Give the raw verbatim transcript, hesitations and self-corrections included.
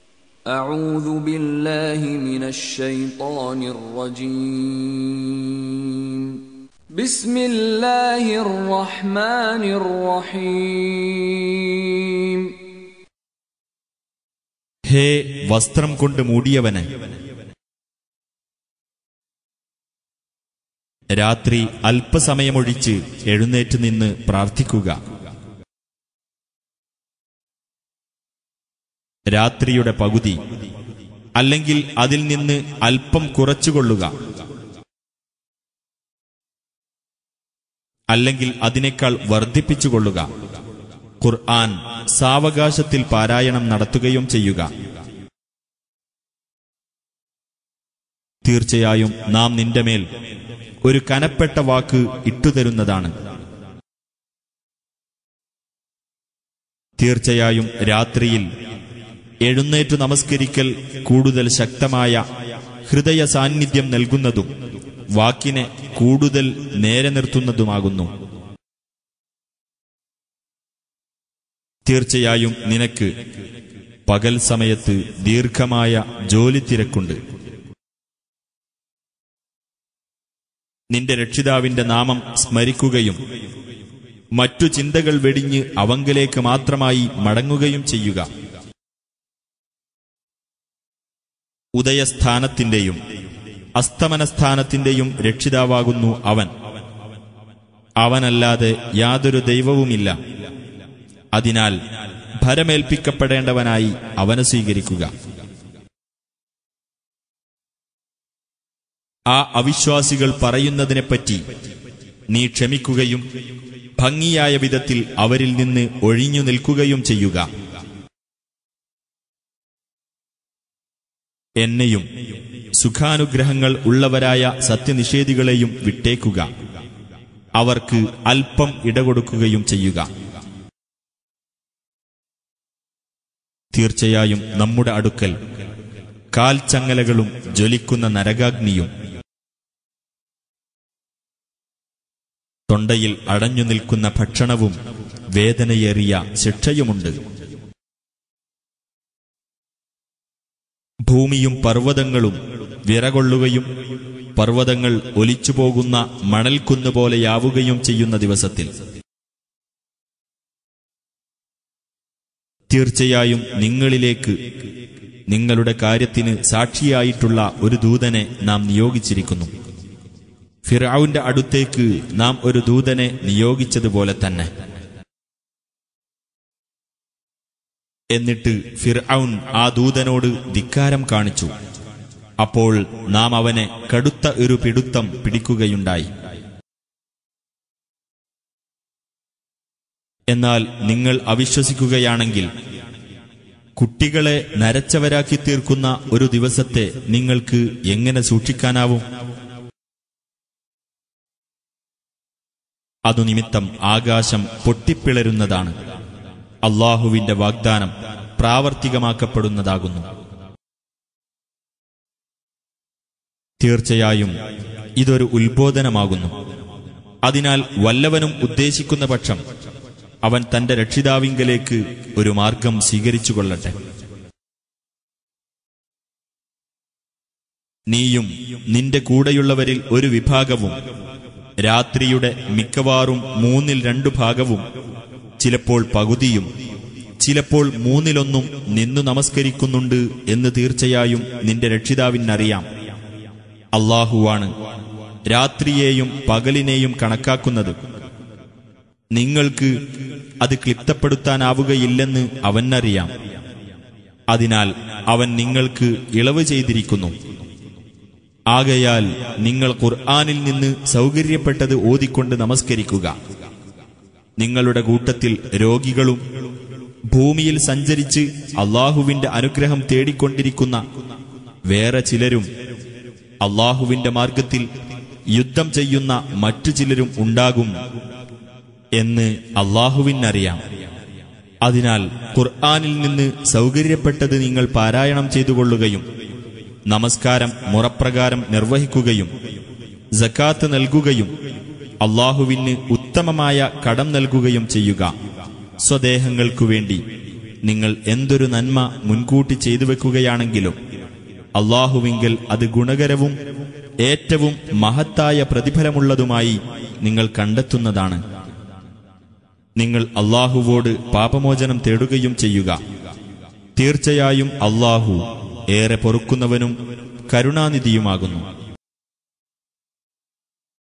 أعوذ بالله من الشيطان الرجيم بسم الله الرحمن الرحيم ഹേ വസ്ത്രം കൊണ്ട് മൂടിയവനെ, രാത്രി അല്പസമയമൊഴിച്ച് എഴുന്നേറ്റ് നിന്ന് പ്രാർത്ഥിക്കുക. രാത്രിയുടെ പകുതി അല്ലെങ്കിൽ അതിൽ നിന്ന് അല്പം കുറച്ചുകൊള്ളുക, അല്ലെങ്കിൽ അതിനേക്കാൾ വർദ്ധിപ്പിച്ചുകൊള്ളുക. ഖുർആൻ സാവകാശത്തിൽ പാരായണം നടത്തുകയും ചെയ്യുക. തീർച്ചയായും നാം നിന്റെ മേൽ ഒരു കനപ്പെട്ട വാക്ക് ഇട്ടുതരുന്നതാണ്. തീർച്ചയായും രാത്രിയിൽ എഴുന്നേറ്റു നമസ്കരിക്കൽ കൂടുതൽ ശക്തമായ ഹൃദയ സാന്നിധ്യം നൽകുന്നതും വാക്കിനെ കൂടുതൽ നേരെ നിർത്തുന്നതുമാകുന്നു. തീർച്ചയായും നിനക്ക് പകൽ സമയത്ത് ദീർഘമായ ജോലി തിരക്കുണ്ട്. നിന്റെ രക്ഷിതാവിന്റെ നാമം സ്മരിക്കുകയും മറ്റു ചിന്തകൾ വെടിഞ്ഞ് അവങ്കലേക്ക് മാത്രമായി മടങ്ങുകയും ചെയ്യുക. ഉദയസ്ഥാനത്തിന്റെയും അസ്തമനസ്ഥാനത്തിന്റെയും രക്ഷിതാവാകുന്നു അവൻ. അവനല്ലാതെ യാതൊരു ദൈവവുമില്ല. അതിനാൽ ഭരമേൽപ്പിക്കപ്പെടേണ്ടവനായി അവനെ സ്വീകരിക്കുക. ആ അവിശ്വാസികൾ പറയുന്നതിനെപ്പറ്റി നീ ക്ഷമിക്കുകയും ഭംഗിയായ വിധത്തിൽ അവരിൽ നിന്ന് ഒഴിഞ്ഞു നിൽക്കുകയും ചെയ്യുക. എന്നെയും സുഖാനുഗ്രഹങ്ങൾ ഉള്ളവരായ സത്യനിഷേധികളെയും വിട്ടേക്കുക. അവർക്ക് അല്പം ഇടകൊടുക്കുകയും ചെയ്യുക. തീർച്ചയായും നമ്മുടെ അടുക്കൽ കാൽച്ചങ്ങലകളും ജ്വലിക്കുന്ന നരകാഗ്നിയും തൊണ്ടയിൽ അടഞ്ഞു നിൽക്കുന്ന ഭക്ഷണവും വേദനയേറിയ ശിക്ഷയുമുണ്ട്. ഭൂമിയും പർവ്വതങ്ങളും വിറകൊള്ളുകയും പർവ്വതങ്ങൾ ഒലിച്ചുപോകുന്ന മണൽക്കുന്നുപോലെയാവുകയും ചെയ്യുന്ന ദിവസത്തിൽ തീർച്ചയായും നിങ്ങളിലേക്ക് നിങ്ങളുടെ കാര്യത്തിന് സാക്ഷിയായിട്ടുള്ള ഒരു ദൂതനെ നാം നിയോഗിച്ചിരിക്കുന്നു. ഫിർഔന്റെ അടുത്തേക്ക് നാം ഒരു ദൂതനെ നിയോഗിച്ചതുപോലെ തന്നെ. എന്നിട്ട് ഫിർഔൻ ആ ദൂതനോട് ധിക്കാരം കാണിച്ചു. അപ്പോൾ നാം അവനെ കടുത്ത ഒരു പിടുത്തം പിടിക്കുകയുണ്ടായി. എന്നാൽ നിങ്ങൾ അവിശ്വസിക്കുകയാണെങ്കിൽ കുട്ടികളെ നരച്ചവരാക്കി തീർക്കുന്ന ഒരു ദിവസത്തെ നിങ്ങൾക്ക് എങ്ങനെ സൂക്ഷിക്കാനാവും? അതുനിമിത്തം ആകാശം പൊട്ടിപ്പിളരുന്നതാണ്. അല്ലാഹുവിന്റെ വാഗ്ദാനം പ്രാവർത്തികമാക്കപ്പെടുന്നതാകുന്നു. തീർച്ചയായും ഇതൊരു ഉത്ബോധനമാകുന്നു. അതിനാൽ വല്ലവനും ഉദ്ദേശിക്കുന്ന പക്ഷം അവൻ തന്റെ രക്ഷിതാവിങ്കലേക്ക് ഒരു മാർഗം സ്വീകരിച്ചുകൊള്ളട്ടെ. നീയും നിന്റെ കൂടെയുള്ളവരിൽ ഒരു വിഭാഗവും രാത്രിയുടെ മിക്കവാറും മൂന്നിൽ രണ്ടു ഭാഗവും ചിലപ്പോൾ പകുതിയും ചിലപ്പോൾ മൂന്നിലൊന്നും നിന്നു നമസ്കരിക്കുന്നുണ്ട് എന്ന് തീർച്ചയായും നിന്റെ രക്ഷിതാവിനറിയാം. അല്ലാഹുവാണ് രാത്രിയെയും പകലിനെയും കണക്കാക്കുന്നത്. നിങ്ങൾക്ക് അത് ക്ലിപ്തപ്പെടുത്താനാവുകയില്ലെന്ന് അവനറിയാം. അതിനാൽ അവൻ നിങ്ങൾക്ക് ഇളവ് ചെയ്തിരിക്കുന്നു. ആകയാൽ നിങ്ങൾ ഖുർആനിൽ നിന്ന് സൗകര്യപ്പെട്ടത് ഓതിക്കൊണ്ട് നമസ്കരിക്കുക. നിങ്ങളുടെ കൂട്ടത്തിൽ രോഗികളും ഭൂമിയിൽ സഞ്ചരിച്ച് അല്ലാഹുവിന്റെ അനുഗ്രഹം തേടിക്കൊണ്ടിരിക്കുന്ന വേറെ ചിലരും അല്ലാഹുവിന്റെ മാർഗത്തിൽ യുദ്ധം ചെയ്യുന്ന മറ്റു ചിലരും ഉണ്ടാകും എന്ന് അല്ലാഹുവിനറിയാം. അതിനാൽ ഖുർആനിൽ നിന്ന് സൗകര്യപ്പെട്ടത് നിങ്ങൾ പാരായണം ചെയ്തുകൊള്ളുകയും നമസ്കാരം മുറപ്രകാരം നിർവഹിക്കുകയും സക്കാത്ത് നൽകുകയും അല്ലാഹുവിന് ഉത്തമമായ കടം നൽകുകയും ചെയ്യുക. സ്വദേഹങ്ങൾക്കു വേണ്ടി നിങ്ങൾ എന്തൊരു നന്മ മുൻകൂട്ടി ചെയ്തു വെക്കുകയാണെങ്കിലും അല്ലാഹുവിങ്കൽ അത് ഗുണകരവും ഏറ്റവും മഹത്തായ പ്രതിഫലമുള്ളതുമായി നിങ്ങൾ കണ്ടെത്തുന്നതാണ്. നിങ്ങൾ അല്ലാഹുവോട് പാപമോചനം തേടുകയും ചെയ്യുക. തീർച്ചയായും അല്ലാഹു ഏറെ പൊറുക്കുന്നവനും കരുണാനിധിയുമാകുന്നു.